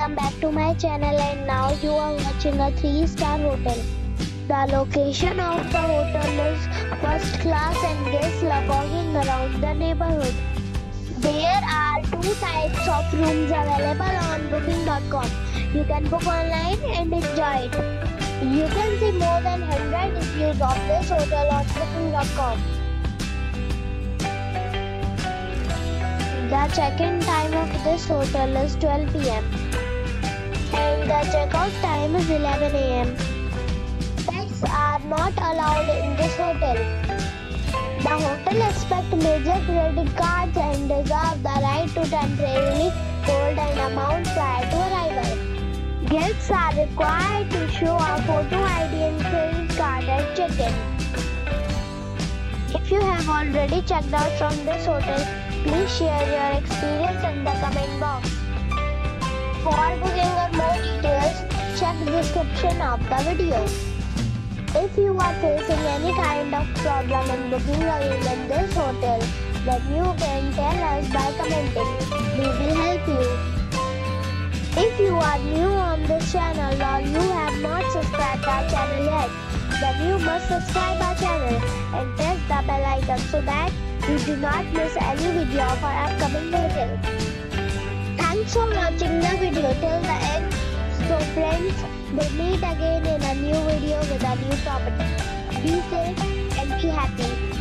welcome back to my channel, and now you are watching a 3-star hotel. The location of the hotel is first class and guests love walking around the neighborhood. There are 2 types of rooms available on booking.com. You can book online and enjoy it. You can see more than 100 reviews of this hotel on booking.com. The check-in time of this hotel is 12 p.m. and the check-out time is 11 a.m. Pets are not allowed in this hotel. The hotel accepts major credit cards and reserves the right to temporarily hold an amount prior to arrival. Guests are required to show a photo ID and credit card at check-in. If you have already checked out from this hotel, please share your experience in the comment box. For booking or more details, check the description of the video. If you are facing any kind of problem in booking a room in this hotel, then you can tell us by commenting. We will help you. If you are new on this channel or you have not subscribed our channel yet, then you must subscribe our channel and press the bell icon so that you do not miss any video of our upcoming hotel. Thanks for watching the video till the end. So friends, we'll meet again in a new video with a new property. Be safe and be happy.